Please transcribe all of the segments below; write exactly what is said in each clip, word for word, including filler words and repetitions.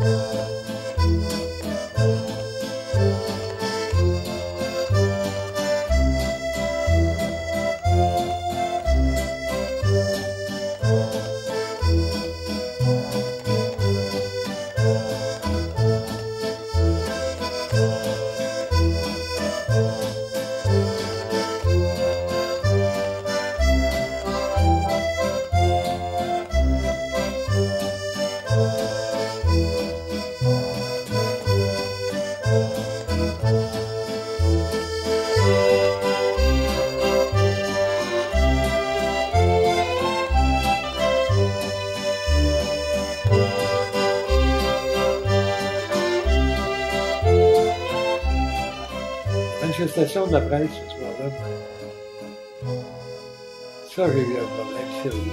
Manifestation de la presse ce soir-là. Ça, j'ai eu un problème sérieux.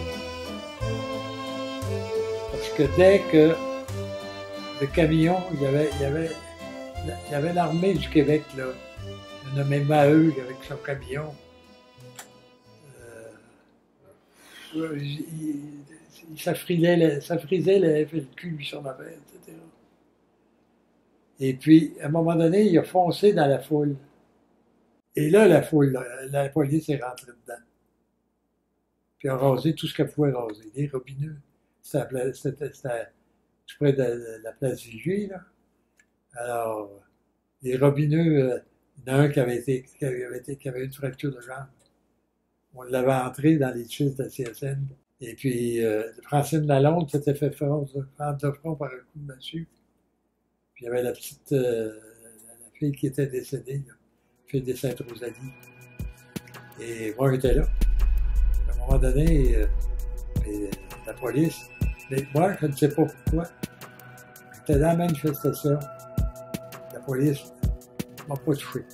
Parce que dès que le camion, il y avait, il y avait, il y avait l'armée du Québec, là, nommé Maheu avec son camion. Euh, il, il, ça, frisait, ça frisait le F L Q sur ma tête, et cetera. Et puis, à un moment donné, il a foncé dans la foule. Et là, la foule, la, la police est rentrée dedans. Puis a rasé tout ce qu'elle pouvait raser. Les robineux. C'était tout près de, de la place Vigier, là. Alors, les robineux, euh, il y en a un qui avait, été, qui, avait été, qui avait une fracture de jambe. On l'avait entré dans les fils de la C S N. Et puis, euh, Francine Lalonde s'était fait prendre de front par un coup de massue. Puis il y avait la petite, euh, la fille qui était décédée, là. Fille de Sainte-Rosalie. Et moi, j'étais là. À un moment donné, euh, et, euh, la police, mais moi, je ne sais pas pourquoi, j'étais dans la manifestation. La police ne m'a pas touché.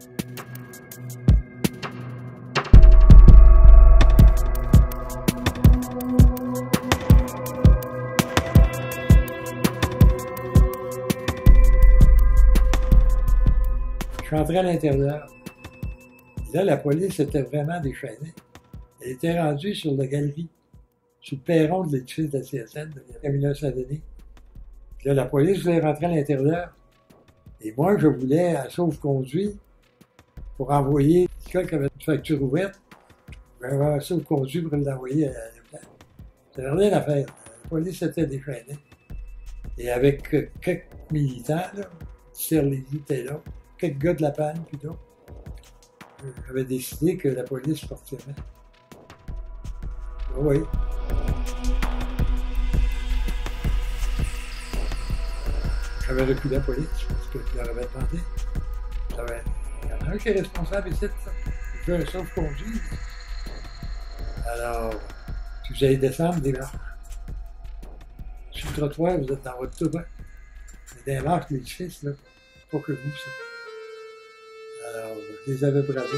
Je suis entré à l'intérieur. Là, la police était vraiment déchaînée. Elle était rendue sur la galerie, sur le perron de l'édifice de la C S N, de Camilla Saint-Denis. Là, la police voulait rentrer à l'intérieur. Et moi, je voulais, à sauve-conduit, pour envoyer quelqu'un qui avait une facture ouverte, je voulais avoir un sauve-conduit pour l'envoyer à l'hôpital. J'avais rien à faire. La police était déchaînée. Et avec quelques militants, là, Serlézy était là, quelques gars de la panne, plutôt, j'avais décidé que la police partirait. Oui. J'avais reculé la police parce que je leur avais demandé. Il y en a un qui est responsable ici de ça. Il fait un sauve-conduit. Alors, si vous allez descendre des marches, sur le trottoir, vous êtes dans votre tout bain. Mais dans les marches de l'édifice, là, c'est pas que vous, ça. Alors, je les avais bravés.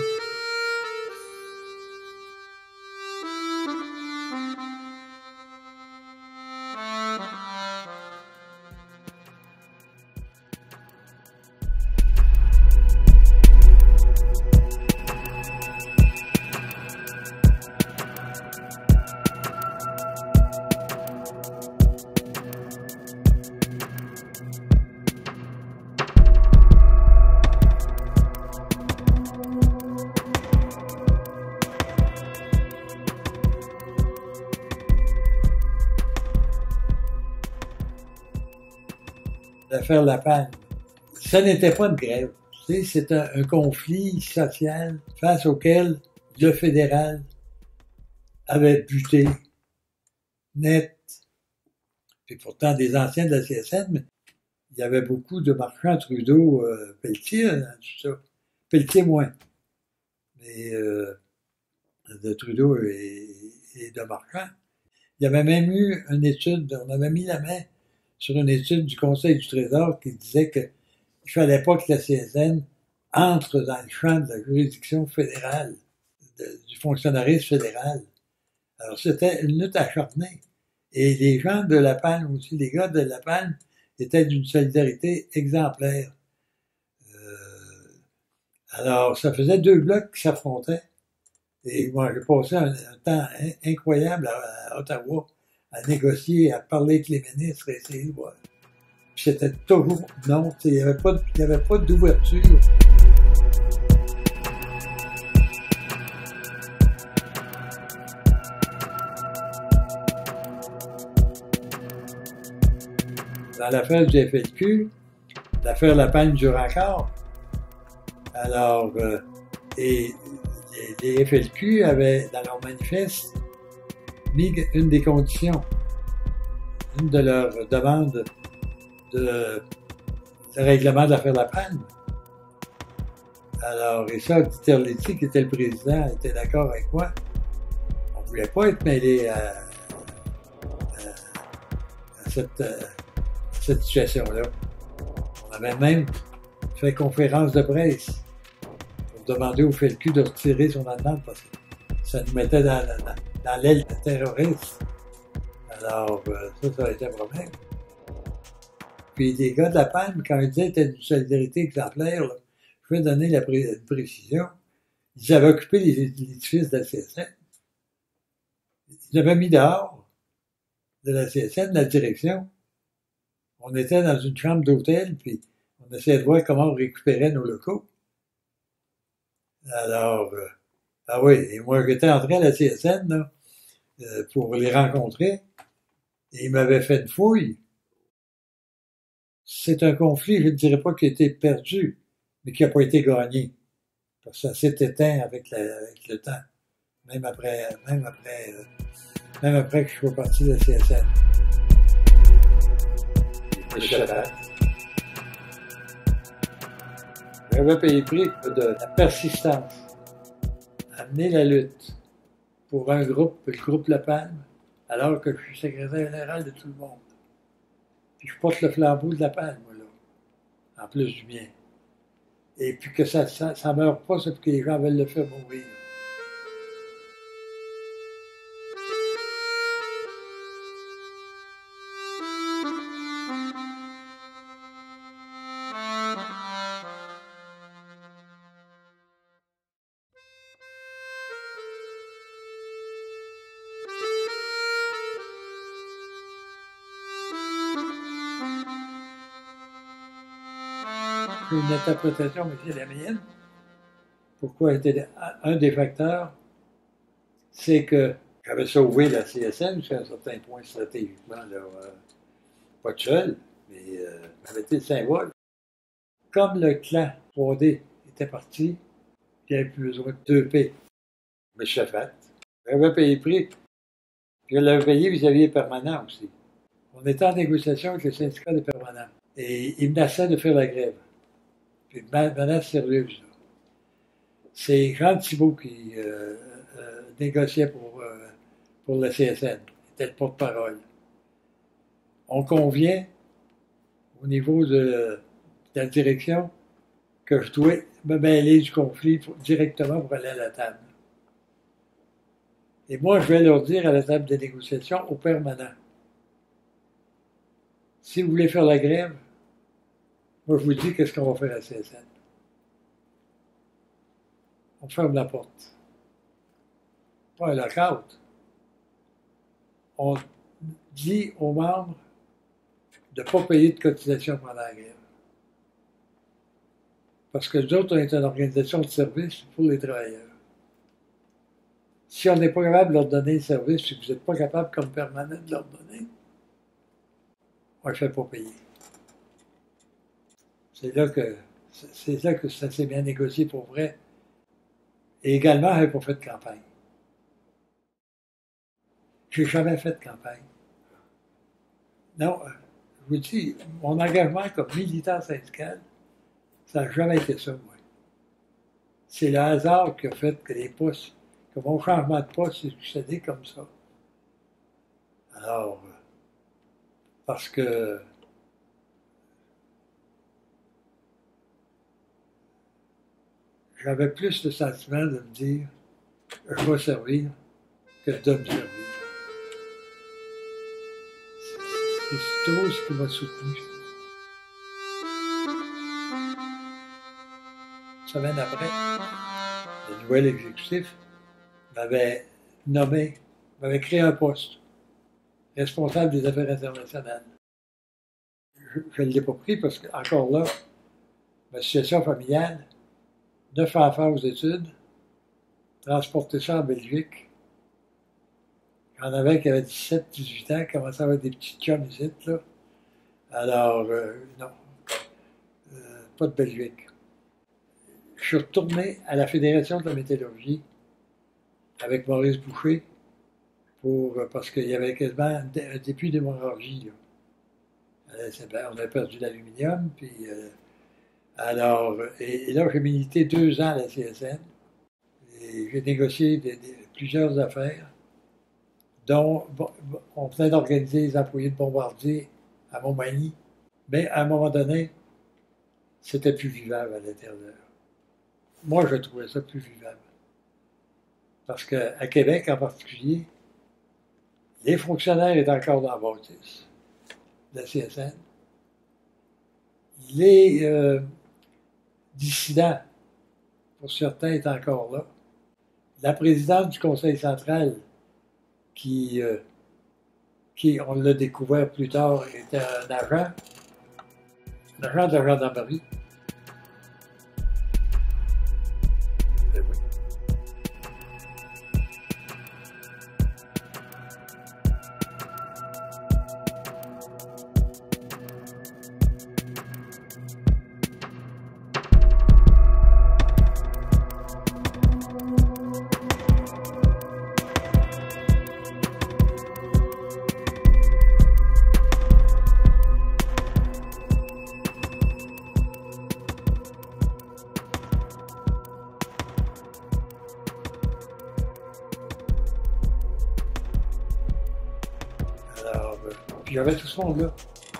L'affaire La Panne. Ça n'était pas une grève. C'est un, un conflit social face auquel le fédéral avait buté net. Puis pourtant des anciens de la C S N, mais il y avait beaucoup de marchands Trudeau, euh, Pelletier, dans tout ça. Pelletier moins. Mais euh, de Trudeau et, et de marchands. Il y avait même eu une étude, on avait mis la main sur une étude du Conseil du Trésor qui disait qu'il ne fallait pas que la C S N entre dans le champ de la juridiction fédérale, de, du fonctionnariat fédéral. Alors, c'était une lutte acharnée. Et les gens de La Palme aussi, les gars de La Palme, étaient d'une solidarité exemplaire. Euh, alors, ça faisait deux blocs qui s'affrontaient. Et moi, j'ai passé un, un temps incroyable à, à Ottawa, à négocier, à parler avec les ministres et essayer de voir. Puis c'était toujours non, il n'y avait pas, il y avait pas d'ouverture. Dans l'affaire du F L Q, l'affaire La Palme dure encore. Alors, euh, et les, les F L Q avaient, dans leur manifeste, mis une des conditions, une de leurs demandes de, de règlement de l'affaire La Palme. Alors, et ça, Terletti, qui était le président, était d'accord avec moi. On ne voulait pas être mêlé à, à, à cette, à cette situation-là. On avait même fait conférence de presse pour demander au F L Q de retirer son demande parce que ça nous mettait dans, dans, dans l'aile terroriste. Alors, euh, ça, ça a été un problème. Puis les gars de La Palme, quand ils disaient que c'était une solidarité exemplaire, là, je vais donner la pré une précision, ils avaient occupé l'édifice de la C S N. Ils avaient mis dehors de la C S N la direction. On était dans une chambre d'hôtel, puis on essayait de voir comment on récupérait nos locaux. Alors, euh, ah oui, et moi j'étais entré à la C S N là, euh, pour les rencontrer, et ils m'avaient fait une fouille. C'est un conflit, je ne dirais pas qui a été perdu, mais qui n'a pas été gagné. Parce que ça s'est éteint avec, la, avec le temps, même après, même après, euh, même après que je sois parti de la C S N. J'avais payé prix de la persistance, amener la lutte pour un groupe, le groupe La Palme, alors que je suis secrétaire général de tout le monde. Puis je porte le flambeau de La Palme, moi, là, en plus du mien. Et puis que ça ça, ça meurt pas, c'est parce que les gens veulent le faire mourir. J'ai une interprétation, mais c'est la mienne. Pourquoi était un des facteurs, c'est que j'avais sauvé la C S N jusqu'à un certain point stratégiquement, là, euh, pas de seul, mais euh, j'avais été le symbole. Comme le clan trois D était parti, il n'y avait plus besoin de deux P. Mais je l'ai fait. J'avais payé le prix. Puis je l'avais payé vis-à-vis des permanents aussi. On était en négociation avec le syndicat des permanents. Et ils menaçaient de faire la grève. Puis une menace sérieuse. Là. C'est Jean Thibault qui euh, euh, négociait pour, euh, pour la C S N. Il était le porte-parole. On convient, au niveau de, de la direction, que je dois me mêler du conflit pour, directement pour aller à la table. Et moi, je vais leur dire à la table de négociation, au permanent, si vous voulez faire la grève, moi, je vous dis qu'est-ce qu'on va faire à la C S N. On ferme la porte. Pas un lockout. On dit aux membres de ne pas payer de cotisation pendant la grève. Parce que nous autres, on est une organisation de service pour les travailleurs. Si on n'est pas capable de leur donner le service, si vous n'êtes pas capable comme permanent de leur donner, on ne fait pas payer. C'est là que c'est là que ça s'est bien négocié pour vrai. Et également, je n'avais pas fait de campagne. Je n'ai jamais fait de campagne. Non, je vous dis, mon engagement comme militant syndical, ça n'a jamais été ça, moi. C'est le hasard qui a fait que les postes, que mon changement de poste s'est succédé comme ça. Alors, parce que j'avais plus le sentiment de me dire je vais servir que de me servir. C'est tout ce qui m'a soutenu. Une semaine après, le nouvel exécutif m'avait nommé, m'avait créé un poste, responsable des affaires internationales. je ne l'ai pas pris parce que, encore là, ma situation familiale, neuf enfants aux études, transporter ça en Belgique. J'en avais qui avaient dix-sept, dix-huit ans, commençaient à avoir des petits chums ici, là. Alors, euh, non, euh, pas de Belgique. Je suis retourné à la Fédération de la métallurgie avec Maurice Boucher pour, parce qu'il y avait quasiment un début d'hémorragie. Euh, on a perdu l'aluminium, puis euh, alors, et, et là j'ai milité deux ans à la C S N et j'ai négocié des, des, plusieurs affaires, dont bon, on venait d'organiser les employés de Bombardier à Montmagny, mais à un moment donné, c'était plus vivable à l'intérieur. Moi, je trouvais ça plus vivable. Parce qu'à Québec, en particulier, les fonctionnaires étaient encore dans la bâtisse de la C S N. Les euh, dissidents, pour certains, étaient encore là. La présidente du Conseil central, qui, euh, qui on l'a découvert plus tard, était un agent, un agent de la gendarmerie. Alors, euh, puis j'avais tout ce monde-là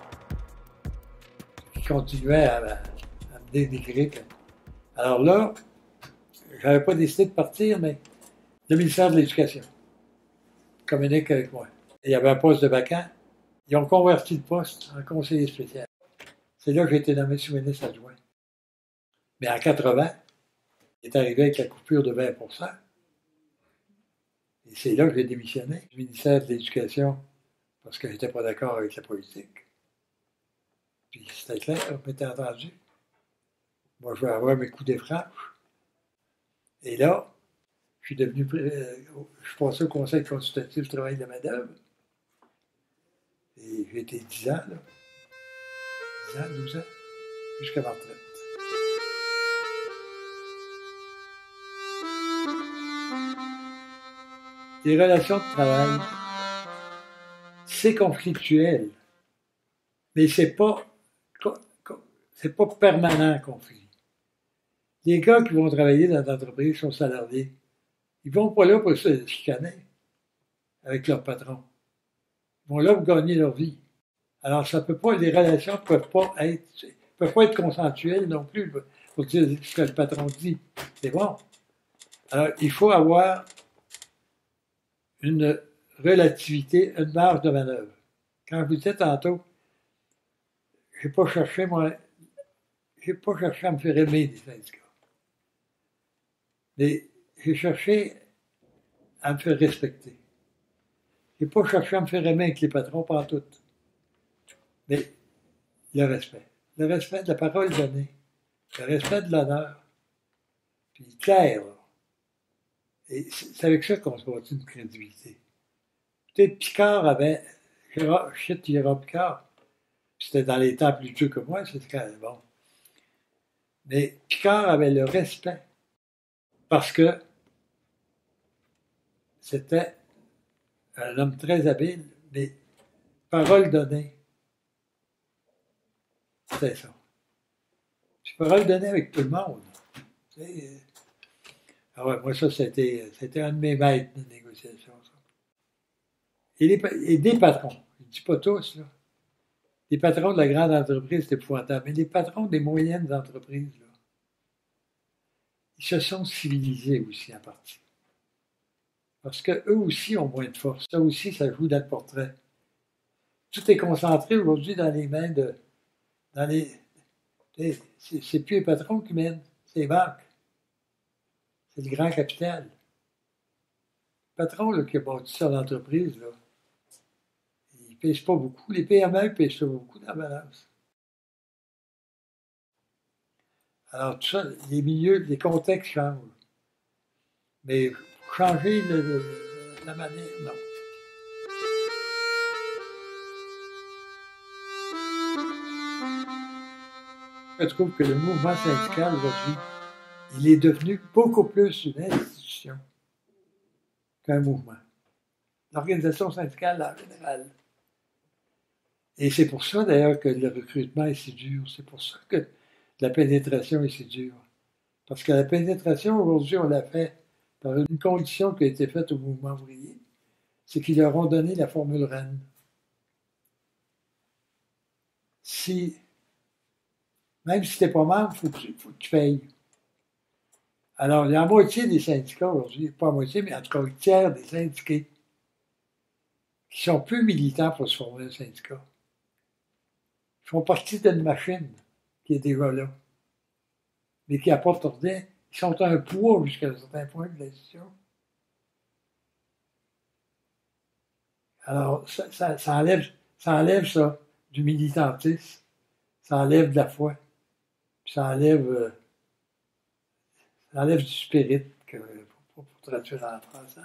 qui continuait à, à, à me dénigrer. Alors là, j'avais pas décidé de partir, mais le ministère de l'Éducation communique avec moi. Et il y avait un poste de vacant. Ils ont converti le poste en conseiller spécial. C'est là que j'ai été nommé sous-ministre adjoint. Mais en quatre-vingts, il est arrivé avec la coupure de vingt pour cent. Et c'est là que j'ai démissionné du ministère de l'Éducation parce que je n'étais pas d'accord avec la politique. Puis c'était clair, on m'était entendu. Moi, je vais avoir mes coups des franches. Et là, je suis devenu. Euh, je suis passé au Conseil consultatif du travail de la main-d'œuvre. Et j'ai été dix ans, là. dix ans, douze ans, jusqu'à ma retraite. Les relations de travail, c'est conflictuel, mais c'est pas, c'est pas permanent conflit. Les gars qui vont travailler dans l'entreprise sont salariés. Ils vont pas là pour se chicaner avec leur patron. Ils vont là pour gagner leur vie. Alors, ça peut pas, les relations ne peuvent pas être, peuvent pas être consensuelles non plus pour dire ce que le patron dit. C'est bon. Alors, il faut avoir une relativité, une marge de manœuvre. Quand je vous disais tantôt, j'ai pas cherché, moi, j'ai pas cherché à me faire aimer des syndicats. Mais j'ai cherché à me faire respecter. J'ai pas cherché à me faire aimer avec les patrons, pas en tout. Mais le respect. Le respect de la parole donnée. Le respect de l'honneur. Puis clair, là. Et c'est avec ça qu'on se bâtit une crédibilité. Peut-être Picard avait. Gérard, shit, Gérard Picard. C'était dans les temps plus vieux que moi, c'était quand même bon. Mais Picard avait le respect. Parce que c'était un homme très habile, mais parole donnée. C'était ça. Puis parole donnée avec tout le monde. Tu sais, ah ouais, moi, ça, c'était, c'était un de mes maîtres de négociation. Ça. Et, les, et des patrons, je ne dis pas tous, là. Les patrons de la grande entreprise, c'est épouvantable, mais les patrons des moyennes entreprises, là, ils se sont civilisés aussi en partie. Parce qu'eux aussi ont moins de force. Ça aussi, ça joue dans le portrait. Tout est concentré aujourd'hui dans les mains de... Dans les, c'est, c'est plus les patrons qui mènent, c'est les banques. C'est le grand capital. Le patron là, qui a bâti ça l'entreprise, là, il pèsent pas beaucoup. Les P M E pèsent pas beaucoup dans la balance. Alors, tout ça, les milieux, les contextes changent. Mais changer le, le, la manière, non. Je trouve que le mouvement syndical aujourd'hui, il est devenu beaucoup plus une institution qu'un mouvement. L'organisation syndicale en général. Et c'est pour ça d'ailleurs que le recrutement est si dur. C'est pour ça que la pénétration est si dure. Parce que la pénétration, aujourd'hui, on l'a fait par une condition qui a été faite au mouvement ouvrier. C'est qu'ils leur ont donné la formule Rennes. Si, même si tu n'es pas membre, il faut, faut que tu payes. Alors, il y a la moitié des syndicats aujourd'hui, pas la moitié, mais en tout cas un tiers des syndiqués qui sont plus militants pour se former un syndicat. Ils font partie d'une machine qui est déjà là, mais qui apporte rien. Ils sont un poids jusqu'à un certain point de l'institution. Alors, ça, ça, ça, enlève, ça enlève ça du militantisme, ça enlève de la foi, puis ça enlève, euh, ça enlève du spirit, que, pour, pour traduire en français.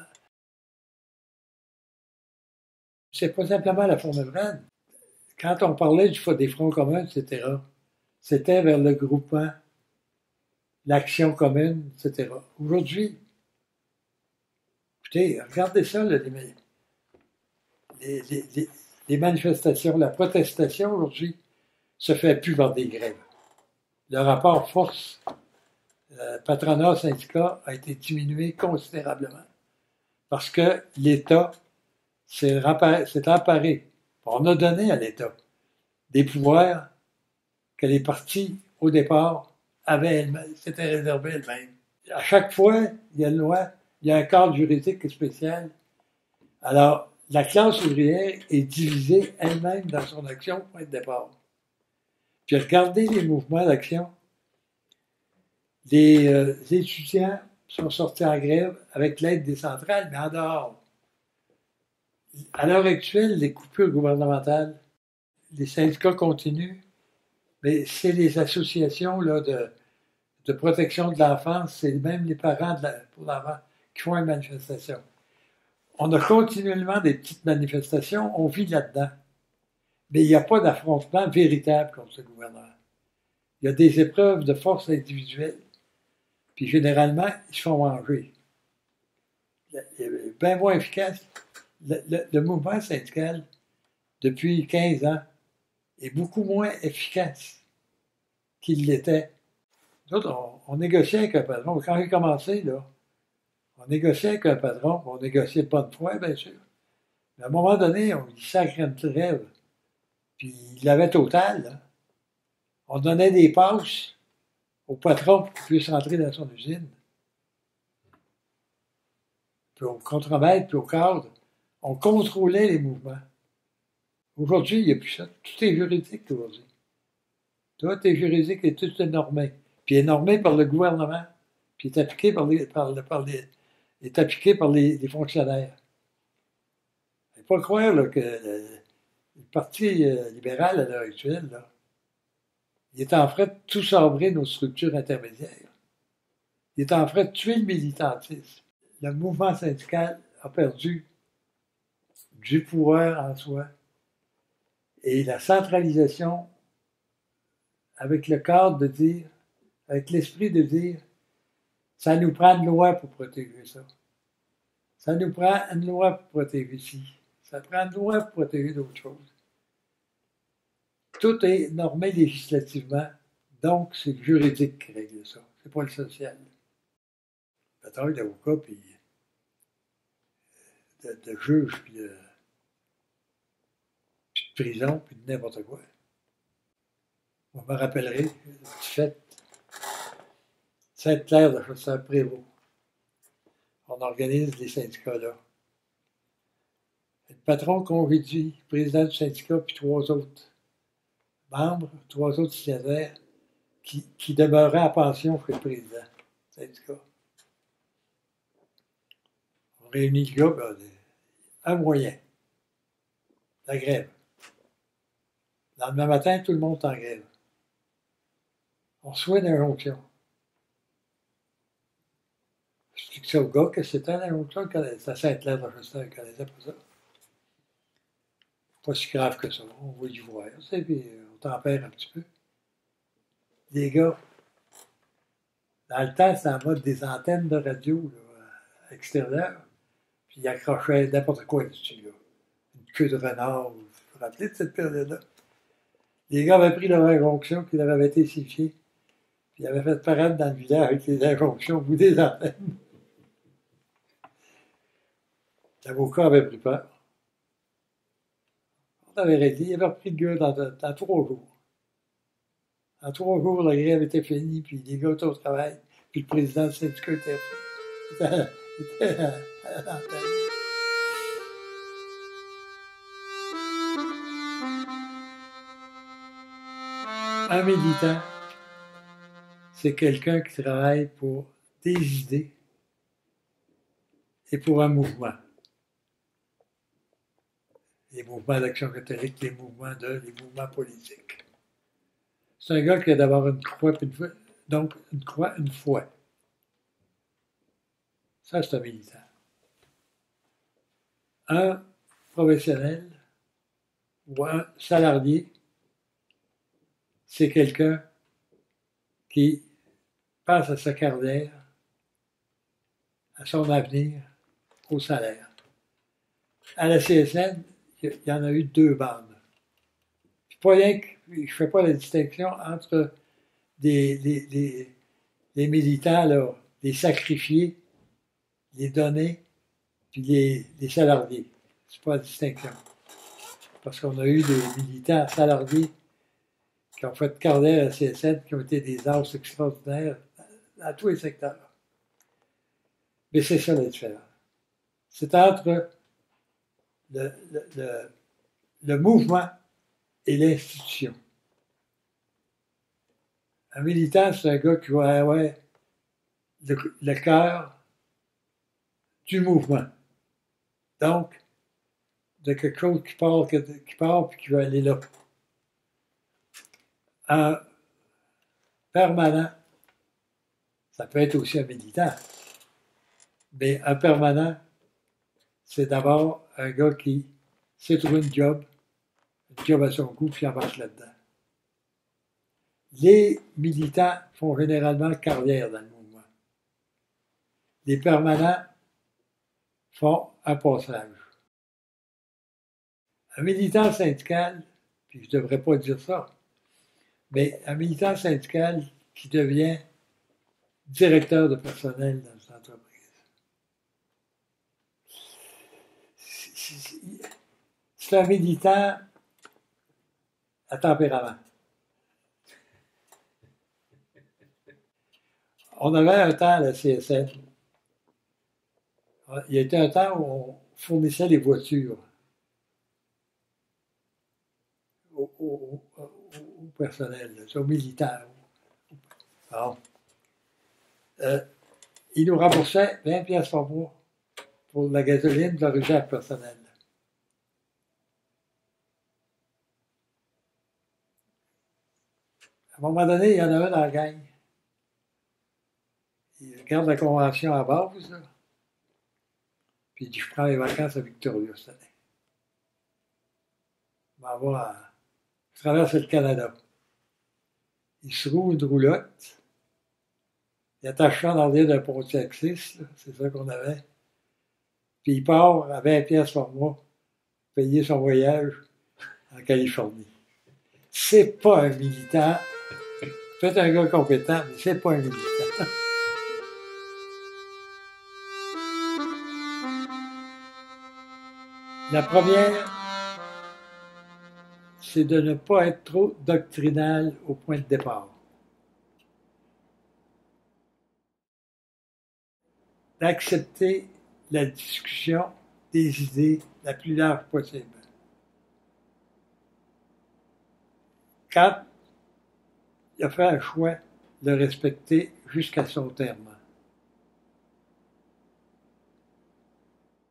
C'est pas simplement la formule Rennes. Quand on parlait du, des fronts communs, et cetera, c'était vers le groupement, l'action commune, et cetera. Aujourd'hui, écoutez, regardez ça, là, les, les, les, les manifestations, la protestation aujourd'hui se fait plus par des grèves. Le rapport force, euh, patronat, syndicat a été diminué considérablement parce que l'État s'est emparé. On a donné à l'État des pouvoirs que les partis, au départ, avaient elles-mêmes, s'étaient réservés elles-mêmes. À chaque fois, il y a une loi, il y a un cadre juridique spécial. Alors, la classe ouvrière est divisée elle-même dans son action au point de départ. Puis regardez les mouvements d'action. Les, euh, les étudiants sont sortis en grève avec l'aide des centrales, mais en dehors. À l'heure actuelle, les coupures gouvernementales, les syndicats continuent, mais c'est les associations là, de, de protection de l'enfance, c'est même les parents de la, pour l'enfant qui font une manifestation. On a continuellement des petites manifestations, on vit là-dedans. Mais il n'y a pas d'affrontement véritable contre ce gouvernement. Il y a des épreuves de force individuelle. Puis généralement, ils se font manger. Bien moins efficace. Le, le, le mouvement syndical, depuis quinze ans, est beaucoup moins efficace qu'il l'était. Nous autres, on, on négociait avec un patron. Quand j'ai commencé, là, on négociait avec un patron, on négociait de bonne foi, bien sûr. Mais à un moment donné, on lui sacrait une trêve. Puis il l'avait total. Là. On donnait des passes au patron pour qu'il puisse rentrer dans son usine. Puis au contremaître, puis au cadre, on contrôlait les mouvements. Aujourd'hui, il n'y a plus ça. Tout est juridique aujourd'hui. Tout est juridique et tout est normé. Puis est normé par le gouvernement, puis est appliqué par les, par, par les, est appliqué par les, les fonctionnaires. Il ne faut pas croire là, que le, le Parti euh, libéral à l'heure actuelle, là, il est en train de tout sabrer nos structures intermédiaires. Il est en train de tuer le militantisme. Le mouvement syndical a perdu du pouvoir en soi et la centralisation avec le cadre de dire, avec l'esprit de dire, ça nous prend une loi pour protéger ça. Ça nous prend une loi pour protéger ci. Ça prend une loi pour protéger d'autres choses. Tout est normé législativement, donc c'est le juridique qui règle ça. C'est pas le social. Le travail d'avocat, puis de, de juge, puis de, puis de prison, puis de n'importe quoi. On me rappellerai du fait Sainte-Claire de Chausseur-Prévost. On organise les syndicats là. Le patron congédie, le président du syndicat, puis trois autres membres, trois autres signataires qui, qui demeuraient en pension chez le président du syndicat. On réunit le gars, ben, un moyen, la grève. Le lendemain matin, tout le monde est en grève. On reçoit une injonction. Je dis ça au gars que c'était une injonction, c'était à Sainte-Claire-de-Rochester, il connaissait pas ça. Pas si grave que ça, on va y voir, tu sais, puis on tempère un petit peu. Les gars, dans le temps, c'était en mode des antennes de radio là, extérieures, puis ils accrochaient n'importe quoi dessus, là. Une queue de renard, vous vous rappelez de cette période-là? Les gars avaient pris leur injonction qui leur avait été signifiée, puis ils avaient fait parade dans le village avec les injonctions au bout des antennes. L'avocat avait pris peur. On avait arrêté, il avait repris le gars dans, dans trois jours. En trois jours, la grève était finie, puis les gars étaient au travail, puis le président du syndicat était, était, était à, à l'antenne. Un militant, c'est quelqu'un qui travaille pour des idées et pour un mouvement. Les mouvements d'action catholique, les mouvements de, les mouvements politiques. C'est un gars qui a d'abord une croix, puis une foi, donc une croix, une foi. Ça, c'est un militant. Un professionnel ou un salarié, c'est quelqu'un qui pense à sa carrière, à son avenir, au salaire. À la C S N, il y en a eu deux bandes. Puis pas rien que, je ne fais pas la distinction entre des, des, des, des militants, là, les sacrifiés, les donnés, puis les, les salariés. C'est pas la distinction. Parce qu'on a eu des militants salariés qui ont fait carrière à la C S N, qui ont été des as extraordinaires dans tous les secteurs. Mais c'est ça la différence. C'est entre le, le, le, le mouvement et l'institution. Un militant, c'est un gars qui va avoir le, le cœur du mouvement. Donc, de quelque chose qui part, qui part puis qui va aller là. Un permanent, ça peut être aussi un militant, mais un permanent, c'est d'abord un gars qui sait trouver une job, une job à son goût, puis embarque là-dedans. Les militants font généralement carrière dans le mouvement. Les permanents font un passage. Un militant syndical, puis je ne devrais pas dire ça, mais un militant syndical qui devient directeur de personnel dans une entreprise. C'est un militant à tempérament. On avait un temps à la C S N. Il y a été un temps où on fournissait les voitures au, au, au, au personnel, aux militants. Bon. Euh, ils nous remboursaient vingt piastres par mois pour la gasoline de leur usage personnel. À un moment donné, il y en a un dans la gang. Il regarde la convention à base, là. Puis il dit, je prends les vacances à Victoria cette année. Je m'en vais à... Je traverse le Canada. Il se roule une roulotte. Il attache ça dans l'air d'un Pontiac six, c'est ça qu'on avait. Puis il part à vingt piastres par mois, payer son voyage en Californie. C'est pas un militant. Peut-être un gars compétent, mais c'est pas un militant. La première, c'est de ne pas être trop doctrinal au point de départ. D'accepter la discussion des idées la plus large possible. Quand il a fait un choix de respecter jusqu'à son terme.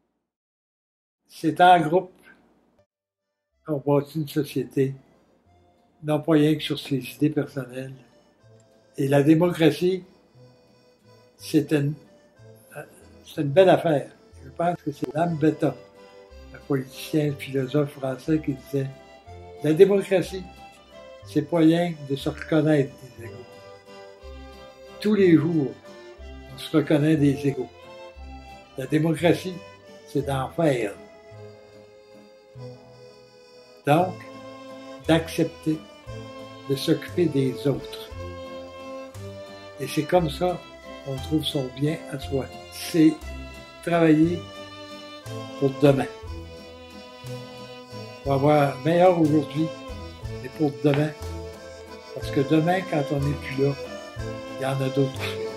C'est en groupe qu'on bâtit une société non pas rien que sur ses idées personnelles. Et la démocratie, c'est une, c'est une belle affaire. Je pense que c'est Gambetta, un politicien, philosophe français, qui disait « La démocratie, c'est pas rien de se reconnaître des égaux. Tous les jours, on se reconnaît des égaux. La démocratie, c'est d'en faire. Donc, d'accepter de s'occuper des autres. Et c'est comme ça qu'on trouve son bien à soi. C'est travailler pour demain. On va avoir meilleur aujourd'hui, mais pour demain. Parce que demain, quand on n'est plus là, il y en a d'autres.